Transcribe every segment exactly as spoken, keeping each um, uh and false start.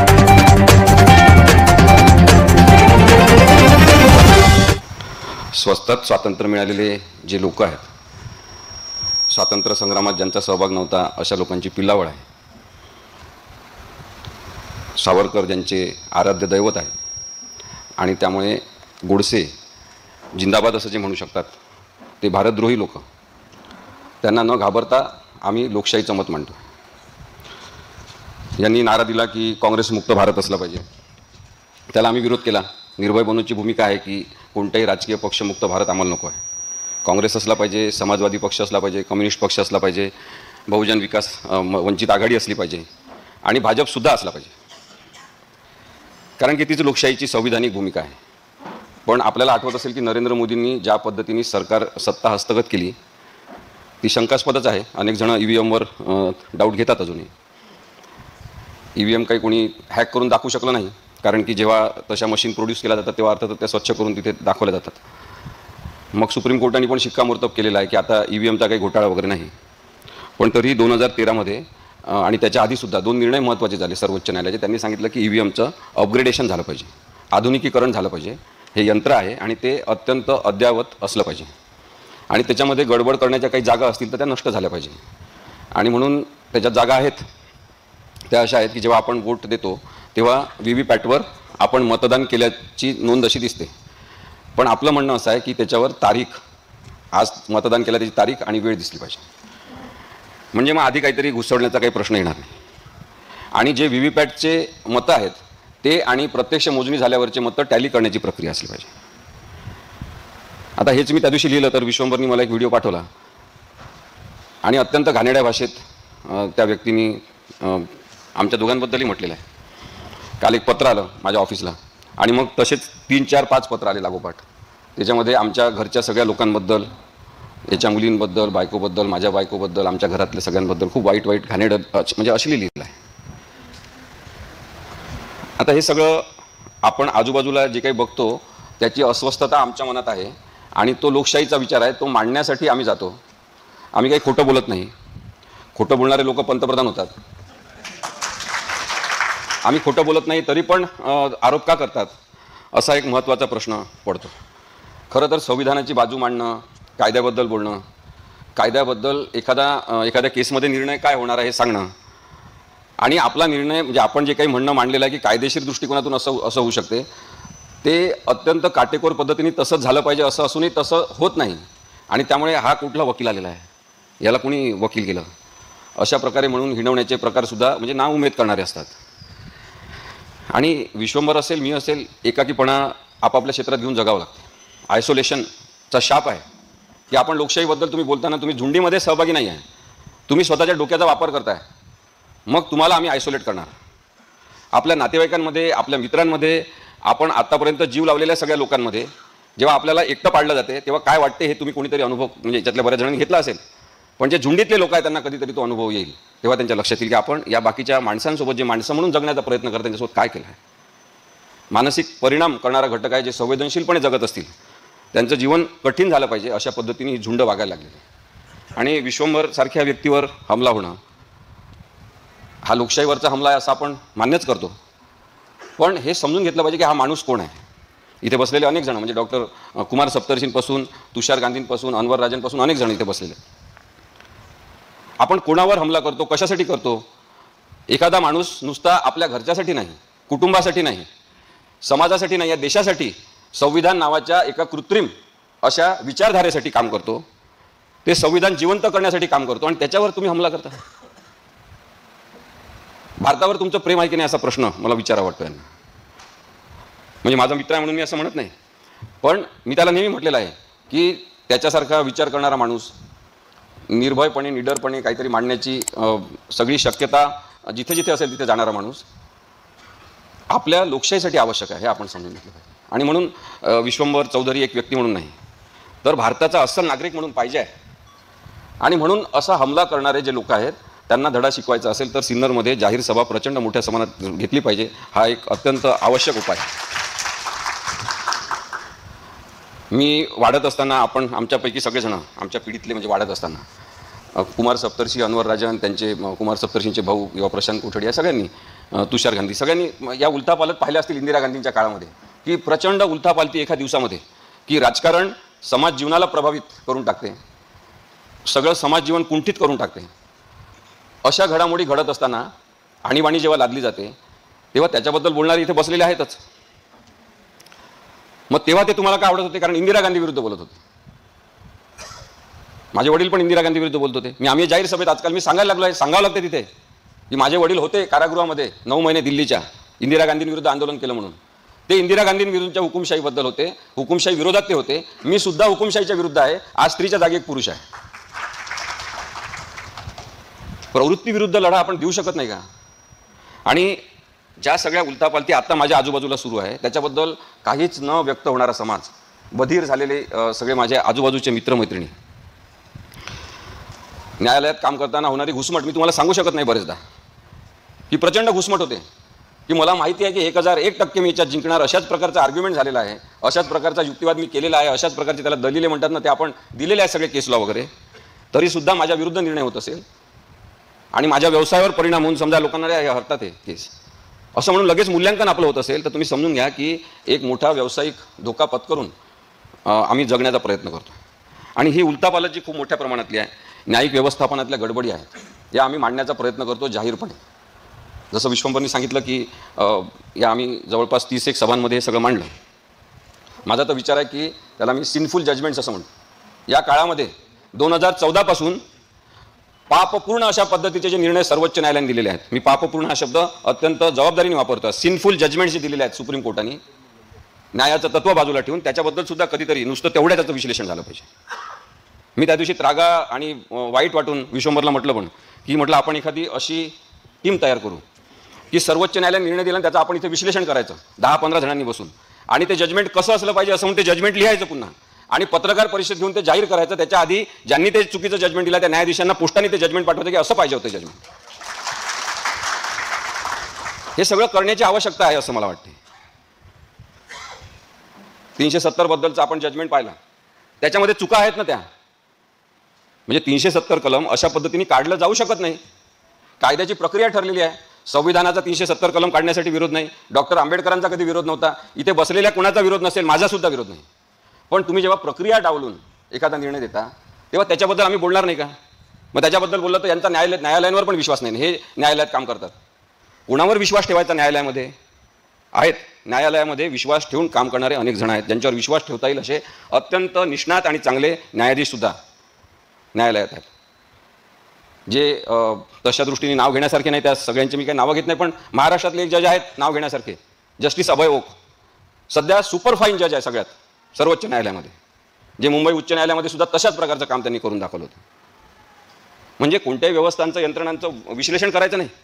स्वस्तात स्वातंत्र्य मिळालेले जे लोक आहेत, स्वातंत्र्य संग्रामात ज्यांचा सहभाग नव्हता अशा लोकांची पिल्लावळ आहे. सावरकर ज्यांचे आराध्य दैवत आहे आणि त्यामुळे गोडसे जिंदाबाद असं जे म्हणू शकतात ते भारतद्रोही लोक, त्यांना न घाबरता आम्ही लोकशाहीचं मत मांडतो. यांनी नारा दिला की काँग्रेस मुक्त भारत असला पाहिजे. त्याला आम्ही विरोध केला. निर्भय बनूची भूमिका आहे की कोणताही राजकीय पक्ष मुक्त भारत आम्हाला नको आहे. काँग्रेस असला पाहिजे, समाजवादी पक्ष असला पाहिजे, कम्युनिस्ट पक्ष असला पाहिजे, बहुजन विकास वंचित आघाडी असली पाहिजे आणि भाजपसुद्धा असला पाहिजे, कारण की तीच लोकशाहीची संविधानिक भूमिका आहे. पण आपल्याला आठवत असेल की नरेंद्र मोदींनी ज्या पद्धतीने सरकार सत्ता हस्तगत केली ती शंकास्पदच आहे. अनेक जण ई व्ही एमवर डाऊट घेतात. अजूनही ई व्ही एम काही कोणी हॅक करून दाखवू शकलं नाही, कारण की जेव्हा तशा मशीन प्रोड्यूस केल्या जातात तेव्हा अर्थात त्या स्वच्छ करून तिथे दाखवल्या जातात. मग सुप्रीम कोर्टाने पण शिक्कामोर्तब केलेला आहे की आता ई व्ही एमचा काही घोटाळा वगैरे नाही. पण तरी दोन हजार तेरामध्ये आणि त्याच्या आधीसुद्धा दोन निर्णय महत्त्वाचे झाले सर्वोच्च न्यायालयाचे. त्यांनी सांगितलं की ई व्ही एमचं अपग्रेडेशन झालं पाहिजे, आधुनिकीकरण झालं पाहिजे. हे यंत्र आहे आणि ते अत्यंत अद्ययावत असलं पाहिजे आणि त्याच्यामध्ये गडबड करण्याच्या काही जागा असतील तर त्या नष्ट झाल्या पाहिजे. आणि म्हणून त्याच्यात जागा आहेत त्या अशा आहेत की जेव्हा आपण वोट देतो तेव्हा व्ही व्ही पॅटवर आपण मतदान केल्याची नोंद अशी दिसते, पण आपलं म्हणणं असं आहे की त्याच्यावर तारीख, आज मतदान केलं त्याची तारीख आणि वेळ दिसली पाहिजे. म्हणजे मग आधी काहीतरी घुसवण्याचा काही प्रश्न येणार नाही. आणि जे व्ही व्ही पॅटचे मतं आहेत ते आणि प्रत्यक्ष मोजणी झाल्यावरचे मतं टॅली करण्याची प्रक्रिया असली पाहिजे. आता हेच मी त्या दिवशी लिहिलं तर विश्वंभरनी मला एक व्हिडिओ पाठवला आणि अत्यंत घाणेरड्या भाषेत त्या व्यक्तीने आमच्या दोघांबद्दलही म्हटलेलं आहे. काल एक पत्र आलं माझ्या ऑफिसला आणि मग तसेच तीन चार पाच पत्र आले लागोपाठ. त्याच्यामध्ये आमच्या घरच्या सगळ्या लोकांबद्दल, याच्या मुलींबद्दल, बायकोबद्दल, माझ्या बायकोबद्दल, आमच्या घरातल्या सगळ्यांबद्दल खूप वाईट वाईट घाणेरडं म्हणजे अश्लील लिहिलं आहे. आता हे सगळं आपण आजूबाजूला जे काही बघतो त्याची अस्वस्थता आमच्या मनात आहे आणि तो लोकशाहीचा विचार आहे, तो मांडण्यासाठी आम्ही जातो. आम्ही काही खोटं बोलत नाही. खोटं बोलणारे लोक पंतप्रधान होतात. आम्ही खोटं बोलत नाही तरी पण आरोप का करतात असा एक महत्त्वाचा प्रश्न पडतो. खरं तर संविधानाची बाजू मांडणं, कायद्याबद्दल बोलणं, कायद्याबद्दल एखादा एखाद्या केसमध्ये निर्णय काय होणार आहे हे सांगणं आणि आपला निर्णय म्हणजे आपण जे काही म्हणणं मांडलेलं आहे की कायदेशीर दृष्टिकोनातून असं असं होऊ शकते ते अत्यंत काटेकोर पद्धतीने तसंच झालं पाहिजे असं असूनही तसं होत नाही. आणि त्यामुळे हा कुठला वकील आलेला आहे, याला कुणी वकील केलं, अशा प्रकारे म्हणून हिणवण्याचे प्रकारसुद्धा म्हणजे ना उमेद करणारे असतात. आणि विश्वंभर असेल, मी असेल, एकाकीपणा आपापल्या क्षेत्रात घेऊन जगावं लागतं. आयसोलेशनचा शाप आहे की आपण लोकशाहीबद्दल तुम्ही बोलताना तुम्ही झुंडीमध्ये सहभागी नाही आहे, तुम्ही स्वतःच्या डोक्याचा वापर करताय, मग तुम्हाला आम्ही आयसोलेट करणार. आपल्या नातेवाईकांमध्ये, आपल्या मित्रांमध्ये, आपण आत्तापर्यंत जीव लावलेल्या सगळ्या लोकांमध्ये जेव्हा आपल्याला एकटं पाडलं जाते तेव्हा काय वाटते हे तुम्ही कोणीतरी अनुभव म्हणजे याच्यातल्या बऱ्याच जणांनी घेतला असेल. पण जे झुंडीतले लोक आहेत त्यांना कधीतरी तो अनुभव येईल तेव्हा त्यांच्या लक्षात येईल की आपण या बाकीच्या माणसांसोबत जे माणसं म्हणून जगण्याचा प्रयत्न करतात त्यांच्यासोबत काय केलं आहे. मानसिक परिणाम करणारा घटक आहे. जे संवेदनशीलपणे जगत असतील त्यांचं जीवन कठीण झालं पाहिजे अशा पद्धतीने ही झुंड वागायला लागलेली. आणि विश्वंभर सारख्या व्यक्तीवर हमला होणं हा लोकशाहीवरचा हमला आहे असं आपण मान्यच करतो. पण हे समजून घेतलं पाहिजे की हा माणूस कोण आहे. इथे बसलेले अनेक जण म्हणजे डॉक्टर कुमार सप्तर्षींपासून तुषार गांधींपासून अनवर राजनपासून अनेक जण इथे बसलेले. आपण कोणावर हमला करतो, कशासाठी करतो? एखादा माणूस नुसता आपल्या घरच्यासाठी नाही, कुटुंबासाठी नाही, समाजासाठी नाही, या देशासाठी संविधान नावाच्या एका कृत्रिम अशा विचारधारेसाठी काम करतो. ते संविधान जिवंत करण्यासाठी काम करतो आणि त्याच्यावर तुम्ही हमला करता. भारतावर तुमचं प्रेम आहे की नाही असा प्रश्न मला विचारा वाटतो यांना. म्हणजे माझा मित्र आहे म्हणून मी असं म्हणत नाही, पण मी त्याला नेहमी म्हटलेलं आहे की त्याच्यासारखा विचार करणारा माणूस निर्भयपणे, निडरपणे काहीतरी मांडण्याची सगळी शक्यता जिथे जिथे असेल तिथे जाणारा माणूस आपल्या लोकशाहीसाठी आवश्यक आहे हे आपण समजून घेतलं पाहिजे. आणि म्हणून विश्वंभर चौधरी एक व्यक्ती म्हणून नाही तर भारताचा अस्सल नागरिक म्हणून पाहिजे आहे. आणि म्हणून असा हमला करणारे जे लोक आहेत त्यांना धडा शिकवायचा असेल तर सिन्नरमध्ये जाहीर सभा प्रचंड मोठ्या प्रमाणात घेतली पाहिजे. हा एक अत्यंत आवश्यक उपाय आहे. मी वाढत असताना आपण आमच्यापैकी सगळेजण आमच्या पिढीतले म्हणजे वाढत असताना कुमार सप्तर्षी, अनवर राजन, त्यांचे कुमार सप्तर्षींचे भाऊ किंवा प्रशांत कोठडी या सगळ्यांनी तुषार गांधी, सगळ्यांनी या उलथापालथ पाहिल्या असतील इंदिरा गांधींच्या काळामध्ये, की प्रचंड उलथापालथी एका दिवसामध्ये, की राजकारण समाज जीवनाला प्रभावित करून टाकते, सगळं समाज जीवन कुंठित करून टाकते. अशा घडामोडी घडत असताना आणीबाणी जेव्हा लादली जाते तेव्हा त्याच्याबद्दल बोलणारे इथे बसलेले आहेतच. मग तेव्हा ते तुम्हाला काय आवडत होते? कारण इंदिरा गांधी विरुद्ध बोलत होते. माझे वडील पण इंदिरा गांधी विरुद्ध बोलत होते. मी आम्ही जाहीर सभेत आजकाल मी सांगायला लागलो आहे, सांगावं लागते तिथे, की माझे वडील होते कारागृहामध्ये नऊ महिने दिल्लीच्या, इंदिरा गांधींविरुद्ध आंदोलन केलं म्हणून. ते इंदिरा गांधींविरुद्धच्या हुकुमशाहीबद्दल होते, हुकुमशाही विरोधात ते होते. मी सुद्धा हुकुमशाहीच्या विरुद्ध आहे. आज स्त्रीच्या जागी एक पुरुष आहे. प्रवृत्ती विरुद्ध लढा आपण देऊ शकत नाही का? आणि ज्या सगळ्या उलथापालथी आता माझ्या आजूबाजूला सुरू आहे त्याच्याबद्दल काहीच न व्यक्त होणारा समाज, बधीर झालेले सगळे माझे आजूबाजूचे मित्रमैत्रिणी, न्यायालयात काम करताना होणारी घुसमट मी तुम्हाला सांगू शकत नाही बरेचदा, की प्रचंड घुसमट होते. की मला माहिती आहे की एक हजार एक टक्के मी याच्यात जिंकणार, अशाच प्रकारचा आर्ग्युमेंट झालेला आहे, अशाच प्रकारचा युक्तिवाद मी केलेला आहे, अशाच प्रकारचे त्याला दलिले म्हणतात ना, ते आपण दिलेले आहेत सगळे केस लॉ वगैरे, तरीसुद्धा माझ्या विरुद्ध निर्णय होत असेल आणि माझ्या व्यवसायावर परिणाम होऊन समजा लोकांना हे हरतात हे केस असं म्हणून लगेच मूल्यांकन आपलं होत असेल, तर तुम्ही समजून घ्या की एक मोठा व्यावसायिक धोका पत्करून आम्ही जगण्याचा प्रयत्न करतो. आणि ही उलथापालथ जी खूप मोठ्या प्रमाणातली आहे, न्यायिक व्यवस्थापनातल्या गडबडी आहेत, या आम्ही मांडण्याचा प्रयत्न करतो जाहीरपणे. जसं विश्वंभरनी सांगितलं की या आम्ही जवळपास तीस एक सभांमध्ये हे सगळं मांडलं. माझा तर विचार आहे की त्याला मी सिनफुल जजमेंट्स असं म्हणतो. या काळामध्ये दोन हजार चौदापासून पापपूर्ण अशा पद्धतीचे जे निर्णय सर्वोच्च न्यायालयाने दिलेले आहेत, मी पापपूर्ण हा शब्द अत्यंत जबाबदारीने वापरतो, सिनफुल जजमेंट्स जे दिलेले आहेत सुप्रीम कोर्टाने, न्यायाचं तत्व बाजूला ठेवून त्याच्याबद्दल सुद्धा कधीतरी नुसतं तेवढ्या त्याचं विश्लेषण झालं पाहिजे. मी त्या दिवशी त्रागा आणि वाईट वाटून विश्वंभरला म्हटलं पण की म्हटलं आपण एखादी अशी टीम तयार करू की सर्वोच्च न्यायालयाने निर्णय दिला त्याचं आपण इथे विश्लेषण करायचं दहा पंधरा जणांनी बसून, आणि ते जजमेंट कसं असलं पाहिजे असं म्हणून ते जजमेंट लिहायचं पुन्हा, आणि पत्रकार परिषद घेऊन ते जाहीर करायचं. त्याच्या आधी ज्यांनी ते चुकीचं जजमेंट दिलं त्या न्यायाधीशांना पोस्टाने ते जजमेंट पाठवायचं की असं पाहिजे होतं जजमेंट. हे सगळं करण्याची आवश्यकता आहे असं मला वाटते. तीनशे सत्तर बद्दलचं आपण जजमेंट पाहिलं, त्याच्यामध्ये चुका आहेत ना त्या, म्हणजे तीनशे सत्तर कलम अशा पद्धतीने काढलं जाऊ शकत नाही. कायद्याची प्रक्रिया ठरलेली आहे. संविधानाचा तीनशे सत्तर कलम काढण्यासाठी विरोध नाही, डॉक्टर आंबेडकरांचा कधी विरोध नव्हता, इथे बसलेल्या कुणाचा विरोध नसेल, माझा सुद्धा विरोध नाही. पण तुम्ही जेव्हा प्रक्रिया डावलून एखादा निर्णय देता तेव्हा त्याच्याबद्दल आम्ही बोलणार नाही का? मग त्याच्याबद्दल बोललं तर यांचा न्यायालय न्यायालयांवर पण विश्वास नाही. हे न्यायालयात काम करतात, कुणावर विश्वास ठेवायचा? न्यायालयामध्ये आहेत, न्यायालयामध्ये विश्वास ठेवून काम करणारे अनेक जण आहेत, ज्यांच्यावर विश्वास ठेवता येईल असे अत्यंत निष्णात आणि चांगले न्यायाधीश सुद्धा न्यायालयात आहेत, जे तशा दृष्टीने नाव घेण्यासारखे नाही. त्या सगळ्यांची मी काही नावं घेत नाही, पण महाराष्ट्रातले एक जज आहेत नाव घेण्यासारखे, जस्टिस अभय ओक, सध्या सुपरफाईन जज आहे सगळ्यात सर्वोच्च न्यायालयामध्ये, जे मुंबई उच्च न्यायालयामध्ये सुद्धा तशाच प्रकारचं काम त्यांनी करून दाखवलं होतं. म्हणजे कोणत्याही व्यवस्थांचं यंत्रणांचं विश्लेषण करायचं नाही.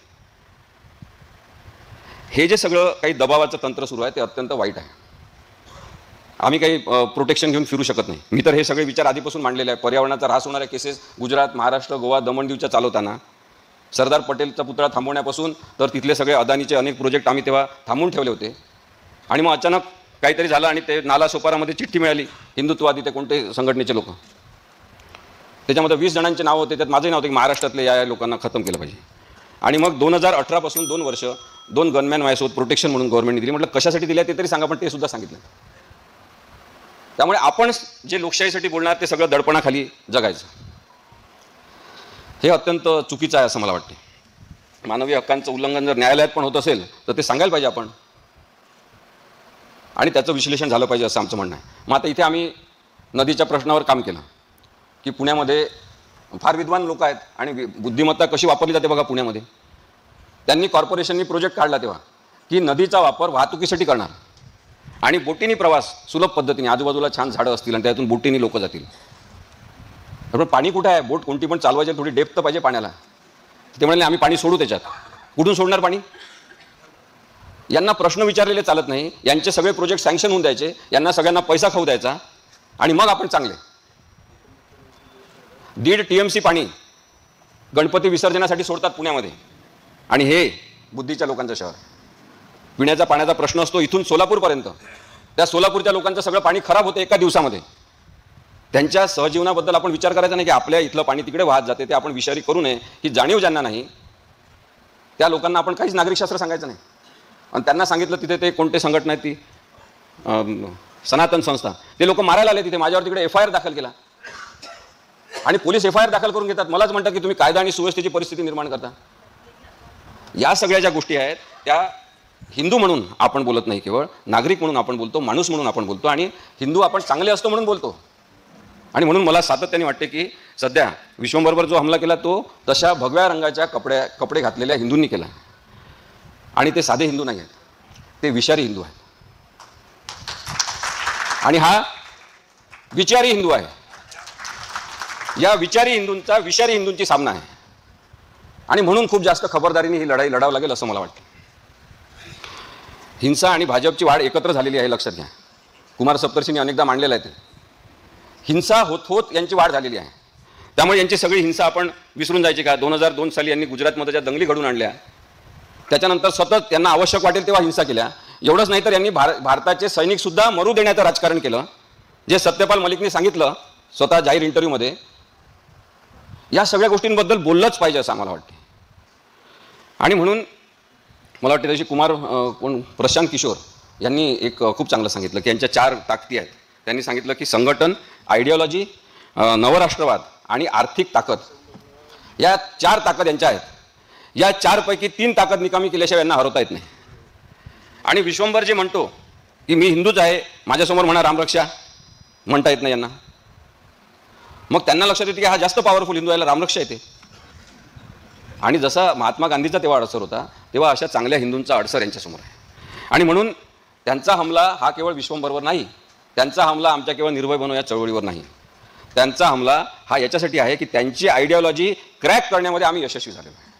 हे जे सगळं काही दबावाचं तंत्र सुरू आहे ते अत्यंत वाईट आहे. आम्ही काही प्रोटेक्शन घेऊन फिरू शकत नाही. मी तर हे सगळे विचार आधीपासून मांडलेले आहे. पर्यावरणाचा ऱ्हास होणाऱ्या केसेस गुजरात, महाराष्ट्र, गोवा, दमण दीवच्या चालवताना सरदार पटेलचा पुतळा थांबवण्यापासून तर तिथले सगळे अदानीचे अनेक प्रोजेक्ट आम्ही तेव्हा थांबवून ठेवले होते. आणि मग अचानक काहीतरी झालं आणि ते नाला सोपारामध्ये चिठ्ठी मिळाली, हिंदुत्ववादी ते कोणते संघटनेचे लोक, त्याच्यामध्ये वीस जणांचे नाव होते, त्यात माझंही नाव होते की महाराष्ट्रातले या या लोकांना खतम केलं पाहिजे. आणि मग दोन हजार अठरापासून दोन वर्ष दोन गनमॅन माझ्यासोबत प्रोटेक्शन म्हणून गव्हर्नमेंटने दिली. म्हटलं कशासाठी दिल्या ते तरी सांगा, पण ते सुद्धा सांगितलं. त्यामुळे आपण जे लोकशाहीसाठी बोलणार ते सगळं दडपणाखाली जगायचं, हे अत्यंत चुकीचं आहे असं मला वाटते. मानवी हक्कांचं उल्लंघन जर न्यायालयात पण होत असेल तर ते सांगायला पाहिजे आपण, आणि त्याचं विश्लेषण झालं पाहिजे असं आमचं म्हणणं आहे. मग आता इथे आम्ही नदीच्या प्रश्नावर काम केलं की पुण्यामध्ये फार विद्वान लोक आहेत आणि बुद्धिमत्ता कशी वापरली जाते बघा पुण्यामध्ये. त्यांनी कॉर्पोरेशननी प्रोजेक्ट काढला तेव्हा की नदीचा वापर वाहतुकीसाठी करणार आणि बोटीनी प्रवास सुलभ पद्धतीने, आजूबाजूला छान झाडं असतील आणि त्यातून बोटीनी लोक जातील. पण पाणी कुठं आहे? बोट कोणती पण चालवायची, थोडी डेप्थ पाहिजे पाण्याला. ते म्हणाले आम्ही पाणी सोडू त्याच्यात. कुठून सोडणार पाणी? यांना प्रश्न विचारलेले चालत नाही, यांचे सगळे प्रोजेक्ट सँक्शन होऊन द्यायचे, यांना सगळ्यांना पैसा खाऊ द्यायचा आणि मग आपण चांगले. दीड टी एम सी पाणी गणपती विसर्जनासाठी सोडतात पुण्यामध्ये, आणि हे बुद्धीच्या लोकांचं शहर. पिण्याचा पाण्याचा प्रश्न असतो इथून सोलापूरपर्यंत, त्या सोलापूरच्या लोकांचं सगळं पाणी खराब होतं एका दिवसामध्ये. त्यांच्या सहजीवनाबद्दल आपण विचार करायचा नाही की आपल्या इथलं पाणी तिकडे वाहत जाते, ते आपण विचारी करू नये. ही जाणीव ज्यांना नाही त्या लोकांना आपण काहीच नागरिकशास्त्र सांगायचं नाही. आणि त्यांना सांगितलं तिथे ते कोणते संघटना आहेत ती सनातन संस्था, ते लोक मारायला आले तिथे. माझ्यावर तिकडे एफ आय आर दाखल केला आणि पोलीस एफ आय आर दाखल करून घेतात. मलाच म्हणतात की तुम्ही कायदा आणि सुव्यवस्थेची परिस्थिती निर्माण करता. या सगळ्या ज्या गोष्टी आहेत त्या हिंदू म्हणून आपण बोलत नाही, केवळ नागरिक म्हणून आपण बोलतो, माणूस म्हणून आपण बोलतो आणि हिंदू आपण चांगले असतो म्हणून बोलतो. आणि म्हणून मला सातत्याने वाटते की सध्या विश्वंभरवर जो हमला केला तो तशा भगव्या रंगाच्या कपड्या कपडे घातलेल्या हिंदूंनी केला. आणि ते साधे हिंदू नाही आहेत, ते विषारी हिंदू आहेत. आणि हा विचारी हिंदू आहे. या विचारी हिंदूंचा विषारी हिंदूंची सामना आहे. आणि म्हणून खूप जास्त खबरदारीने ही लढाई लढावं लागेल असं मला वाटतं. हिंसा आणि भाजपची वाढ एकत्र झालेली आहे, लक्षात घ्या. कुमार सप्तर्षींनी अनेकदा मांडलेलं आहे ते. हिंसा होत होत यांची वाढ झालेली आहे. त्यामुळे यांची सगळी हिंसा आपण विसरून जायची का? दोन हजार दोन साली यांनी गुजरातमध्ये ज्या दंगली घडून आणल्या, त्याच्यानंतर सतत त्यांना आवश्यक वाटेल तेव्हा हिंसा केल्या. एवढंच नाही तर यांनी भार भारताचे सैनिकसुद्धा मरू देण्याचं राजकारण केलं, जे सत्यपाल मलिकने सांगितलं स्वतः जाहीर इंटरव्ह्यूमध्ये. या सगळ्या गोष्टींबद्दल बोललंच पाहिजे असं आम्हाला वाटते. आणि म्हणून मला वाटते तशी कुमार कोण प्रशांत किशोर यांनी एक खूप चांगलं सांगितलं की यांच्या चार ताकदी आहेत. त्यांनी सांगितलं की संघटन, आयडिओलॉजी, नवराष्ट्रवाद आणि आर्थिक ताकद, या चार ताकद यांच्या आहेत. या चारपैकी तीन ताकद निकामी केल्याशिवाय यांना हरवता येत नाही. आणि विश्वंभर जे म्हणतो की मी हिंदूच आहे, माझ्यासमोर म्हणा रामरक्षा, म्हणता येत नाही यांना. मग त्यांना लक्षात येते की हा जास्त पॉवरफुल हिंदू याला रामरक्षा येते. आणि जसा महात्मा गांधीचा तेव्हा अडसर होता, तेव्हा अशा चांगल्या हिंदूंचा अडसर यांच्यासमोर आहे. आणि म्हणून त्यांचा हमला हा केवळ विश्वंभरवर नाही, त्यांचा हमला आमच्या केवळ निर्भय बनव या चळवळीवर नाही, त्यांचा हमला हा याच्यासाठी आहे की त्यांची आयडिओलॉजी क्रॅक करण्यामध्ये आम्ही यशस्वी झालेलो आहे.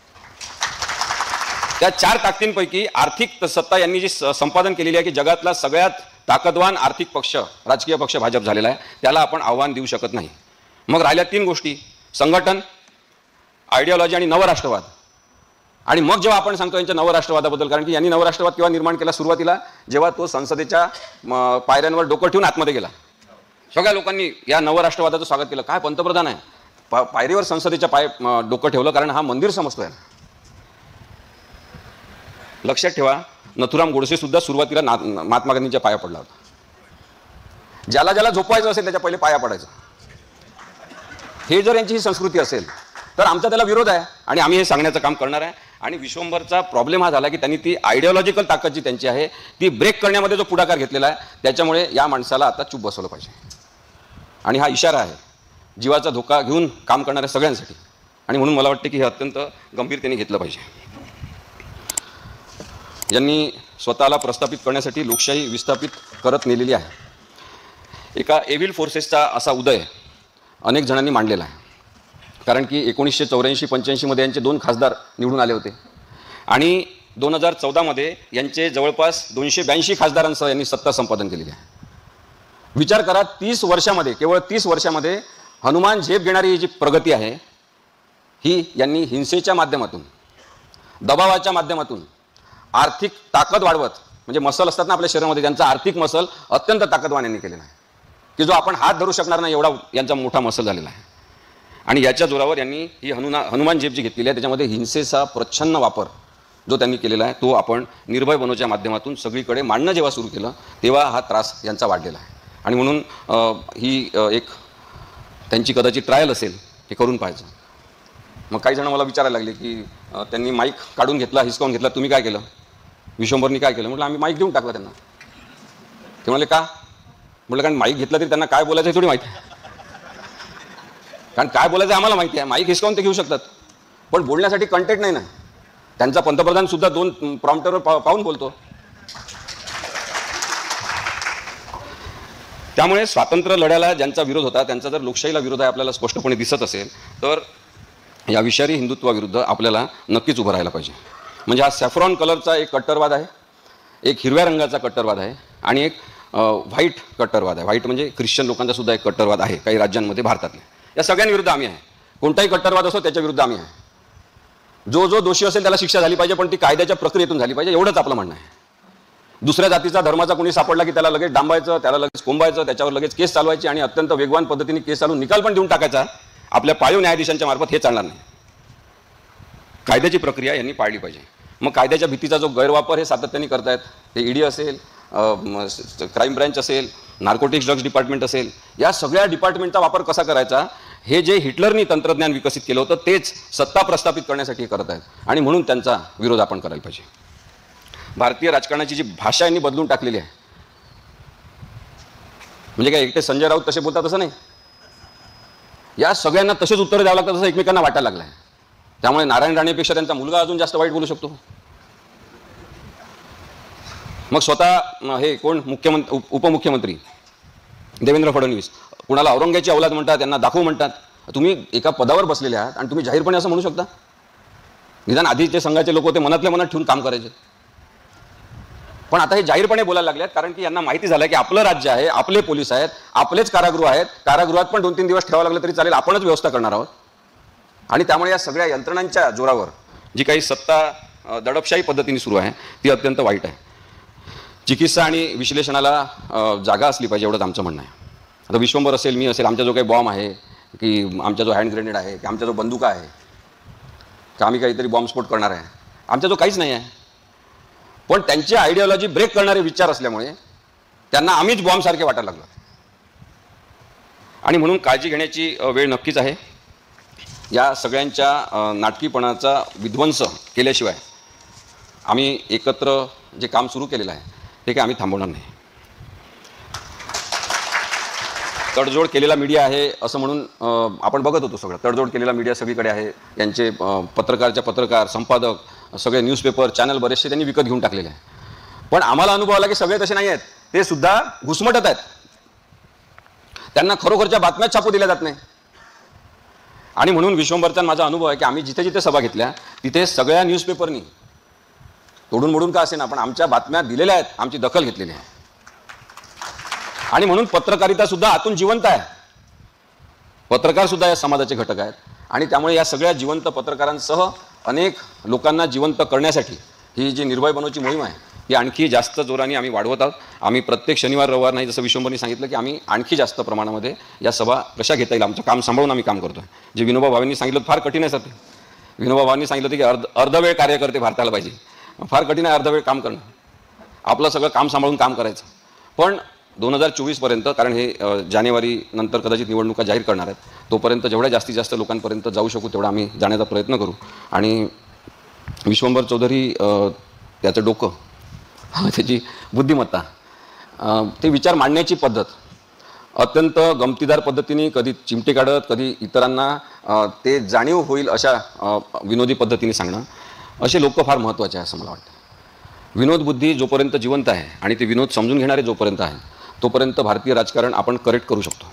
त्या चार ताकदींपैकी आर्थिक सत्ता यांनी जी संपादन केलेली आहे की जगातला सगळ्यात ताकदवान आर्थिक पक्ष, राजकीय पक्ष भाजप झालेला आहे, त्याला आपण आव्हान देऊ शकत नाही. मग राहिल्या तीन गोष्टी, संघटन, आयडिओलॉजी आणि नवराष्ट्रवाद. आणि मग जेव्हा आपण सांगतो यांच्या नवराष्ट्रवादाबद्दल, कारण की यांनी नवराष्ट्रवाद केव्हा निर्माण केला? सुरुवातीला जेव्हा तो संसदेच्या पायऱ्यांवर डोकं ठेवून आतमध्ये गेला, सगळ्या लोकांनी या नवराष्ट्रवादाचं स्वागत केलं. काय पंतप्रधान आहे, पा पायरीवर संसदेच्या पाय डोकं ठेवलं, कारण हा मंदिर समजतोय. लक्षात ठेवा, नथुराम गोडसे सुद्धा सुरुवातीला महात्मा गांधींच्या पाया पडला होता. ज्याला ज्याला झोपवायचं असेल त्याच्या पहिले पाया पडायचं. हे जर यांची ही संस्कृती असेल तर आमचा त्याला विरोध आहे आणि आम्ही हे सांगण्याचं काम करणार आहे. आणि विश्वंभरचा प्रॉब्लेम हा झाला की त्यांनी ती आयडिओलॉजिकल ताकद जी त्यांची आहे ती ब्रेक करण्यामध्ये जो पुढाकार घेतलेला आहे, त्याच्यामुळे या माणसाला आता चूप बसवलं पाहिजे. आणि हा इशारा आहे जीवाचा धोका घेऊन काम करणाऱ्या सगळ्यांसाठी. आणि म्हणून मला वाटते की हे अत्यंत गंभीरतेने घेतलं पाहिजे. यांनी स्वतःला प्रस्थापित करण्यासाठी लोकशाही विस्थापित करत नेलेली आहे. एका एव्हिल फोर्सेसचा असा उदय अनेक जणांनी मांडलेला आहे. कारण की एकोणीसशे चौऱ्याऐंशी पंच्याऐंशीमध्ये यांचे दोन खासदार निवडून आले होते आणि दोन हजार चौदामध्ये यांचे जवळपास दोनशे ब्याऐंशी खासदारांसह यांनी सत्ता संपादन केलेली आहे. विचार करा, तीस वर्षामध्ये, केवळ तीस वर्षामध्ये हनुमान झेप घेणारी ही जी प्रगती आहे ही यांनी हिंसेच्या माध्यमातून, दबावाच्या माध्यमातून, आर्थिक ताकद वाढवत, म्हणजे मसल असतात ना आपल्या शरीरामध्ये, त्यांचा आर्थिक मसल अत्यंत ताकदवान यांनी केलेला आहे की जो आपण हात धरू शकणार नाही एवढा यांचा मोठा मसल झालेला आहे. आणि याच्या जोरावर यांनी ही हनुना हनुमान झेप जी घेतलेली आहे त्याच्यामध्ये हिंसेचा प्रच्छन्न वापर जो त्यांनी केलेला आहे तो आपण निर्भय बनवच्या माध्यमातून सगळीकडे मांडणं जेव्हा सुरू केलं तेव्हा हा त्रास यांचा वाढलेला आहे. आणि म्हणून ही एक त्यांची कदाचित ट्रायल असेल, हे करून पाहायचं. मग काही जण मला विचारायला लागले की त्यांनी माईक काढून घेतला, हिसकावून घेतला, तुम्ही काय केलं? विश्वंभरनी काय केलं? म्हटलं आम्ही माईक देऊन टाकला त्यांना. ते म्हणले का? म्हटलं कारण माईक घेतला तरी त्यांना काय बोलायचं थोडी माहिती आहे. कारण काय बोलायचं आम्हाला माहिती आहे, माईक हिसकावून ते घेऊ शकतात, पण बोलण्यासाठी कंटेंट नाही ना. त्यांचा पंतप्रधान सुद्धा दोन प्रॉम्प्टरवर पा पाहून बोलतो. त्यामुळे स्वातंत्र्य लढ्याला ज्यांचा विरोध होता त्यांचा जर लोकशाहीला विरोध आहे आपल्याला स्पष्टपणे दिसत असेल तर या विषारी हिंदुत्वाविरुद्ध आपल्याला नक्कीच उभं राहायला पाहिजे. म्हणजे हा सॅफ्रॉन कलरचा एक कट्टरवाद आहे, एक हिरव्या रंगाचा कट्टरवाद आहे आणि एक व्हाईट कट्टरवाद आहे. व्हाईट म्हणजे ख्रिश्चन लोकांचा सुद्धा एक कट्टरवाद आहे काही राज्यांमध्ये भारतातले. या सगळ्यांविरुद्ध आम्ही आहे. कोणताही कट्टरवाद असो त्याच्या विरुद्ध आम्ही आहे. जो जो दोषी असेल त्याला शिक्षा झाली पाहिजे, पण ती कायद्याच्या प्रक्रियेतून झाली पाहिजे, एवढंच आपलं म्हणणं आहे. दुसऱ्या जातीचा धर्माचा कोणी सापडला की त्याला लगेच डांबायचं, त्याला लगेच कोंबायचं, त्याच्यावर लगेच केस चालवायची आणि अत्यंत वेगवान पद्धतीने केस चालवून निकाल पण देऊन टाकायचा आपल्या पाळीव न्यायाधीशांच्या मार्फत, हे चालणार नाही. कायद्याची प्रक्रिया यांनी पाळली पाहिजे. मग कायद्याच्या भीतीचा जो गैरवापर हे सातत्याने करतायत, ते ईडी असेल, क्राईम ब्रँच असेल, नार्कोटिक्स ड्रग्स डिपार्टमेंट असेल, या सगळ्या डिपार्टमेंटचा वापर कसा करायचा, हे जे हिटलरनी तंत्रज्ञान विकसित केलं होतं तेच सत्ता प्रस्थापित करण्यासाठी करत आहेत. आणि म्हणून त्यांचा विरोध आपण करायला पाहिजे. भारतीय राजकारणाची जी भाषा यांनी बदलून टाकलेली आहे, म्हणजे काय एकटे संजय राऊत तसे बोलतात तसं नाही, या सगळ्यांना तसेच उत्तर द्यावं लागतं, तसं एकमेकांना वाटायला लागलं आहे. त्यामुळे नारायण राणेपेक्षा त्यांचा मुलगा अजून जास्त वाईट बोलू शकतो. मग स्वतः हे कोण मुख्यमंत्री उपमुख्यमंत्री देवेंद्र फडणवीस कुणाला औरंगाची औलाद म्हणतात, त्यांना दाखवू म्हणतात. तुम्ही एका पदावर बसलेले आहात आणि तुम्ही जाहीरपणे असं म्हणू शकता? निदान आधीचे संघाचे लोक होते मनातल्या मनात ठेवून काम करायचे, पण आता हे जाहीरपणे बोलायला लागलेत, कारण की यांना माहिती झालं की आपलं राज्य आहे, आपले पोलीस आहेत, आपलेच कारागृह आहेत, कारागृहात पण दोन तीन दिवस ठेवावं लागलं तरी चालेल, आपणच व्यवस्था करणार आहोत. आणि त्यामुळे या सगळ्या यंत्रणांच्या जोरावर जी काही सत्ता दडपशाही पद्धतीने सुरू आहे ती अत्यंत वाईट आहे. चिकित्सा आणि विश्लेषणाला जागा असली पाहिजे, एवढंच आमचं म्हणणं आहे. आता विश्वंभर असेल, मी असेल, आमचा जो काही बॉम्ब आहे, की आमचा जो हँड ग्रेनेड आहे, की आमचा जो बंदुका आहे, की आम्ही काहीतरी बॉम्बस्फोट करणार आहे, आमचा जो काहीच नाही आहे. पण त्यांची आयडिओलॉजी ब्रेक करणारे विचार असल्यामुळे त्यांना आम्हीच बॉम्बसारखे वाटायला लागलो. आणि म्हणून काळजी घेण्याची वेळ नक्कीच आहे. या सगळ्यांच्या नाटकीपणाचा विध्वंस केल्याशिवाय आम्ही एकत्र जे काम सुरू केलेलं आहे ते काय आम्ही थांबवणार नाही. तडजोड केलेला मीडिया आहे असं म्हणून आपण बघत होतो, सगळं तडजोड केलेला मीडिया सगळीकडे आहे. यांचे पत्रकारच्या पत्रकार, संपादक, सगळे न्यूजपेपर, चॅनल बरेचसे त्यांनी विकत घेऊन टाकलेले आहे. पण आम्हाला अनुभव आला की सगळे तसे नाही आहेत, ते सुद्धा घुसमटत आहेत. त्यांना खरोखरच्या बातम्याच छापू दिल्या जात नाही. आणि म्हणून विश्वंभरचा माझा अनुभव आहे की आम्ही जिथे जिथे सभा घेतल्या तिथे सगळ्या न्यूजपेपरनी तोडून मोडून का असेना पण आमच्या बातम्या दिलेल्या आहेत, आमची दखल घेतलेली आहे. आणि म्हणून पत्रकारिता सुद्धा आतून जिवंत आहे. पत्रकार सुद्धा या समाजाचे घटक आहेत. आणि त्यामुळे या सगळ्या जिवंत पत्रकारांसह अनेक लोकांना जिवंत करण्यासाठी ही जी निर्भय बनवची मोहीम आहे ही आणखी जास्त जोराने आम्ही वाढवत आहोत. आम्ही प्रत्येक शनिवार रविवार नाही, जसं विश्वंभरनी सांगितलं की आम्ही आणखी जास्त प्रमाणामध्ये या सभा कशा घेता येईल आमचं काम सांभाळून आम्ही काम करतो आहे. जे विनोबा भावेंनी सांगितलं फार कठीण आहे सध्या. विनोबा भावेंनी सांगितलं की अर्ध अर्धवेळ कार्यकर्ते भारताला पाहिजे. फार कठीण आहे अर्धवेळ काम करणं. आपलं सगळं काम सांभाळून काम करायचं. पण दोन हजार चोवीसपर्यंत, कारण हे जानेवारी नंतर कदाचित निवडणुका जाहीर करणार आहेत, तोपर्यंत जेवढ्या जास्तीत जास्त लोकांपर्यंत जाऊ शकू तेवढा आम्ही जाण्याचा प्रयत्न करू. आणि विश्वंभर चौधरी त्याचं डोकं, त्याची बुद्धिमत्ता, ते विचार मांडण्याची पद्धत अत्यंत गमतीदार पद्धतीने, कधी चिमटे काढत, कधी इतरांना ते जाणीव होईल अशा विनोदी पद्धतीने सांगणं, असे लोक फार महत्त्वाचे आहे असं मला वाटतं. विनोद बुद्धी जोपर्यंत जिवंत आहे आणि ते विनोद समजून घेणारे जोपर्यंत आहे तोपर्यंत भारतीय राजकारण आपण करेक्ट करू शकतो.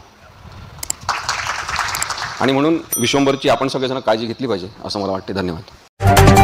आणि म्हणून विश्वंभरची आपण सगळेजण काळजी घेतली पाहिजे असं मला वाटते. धन्यवाद.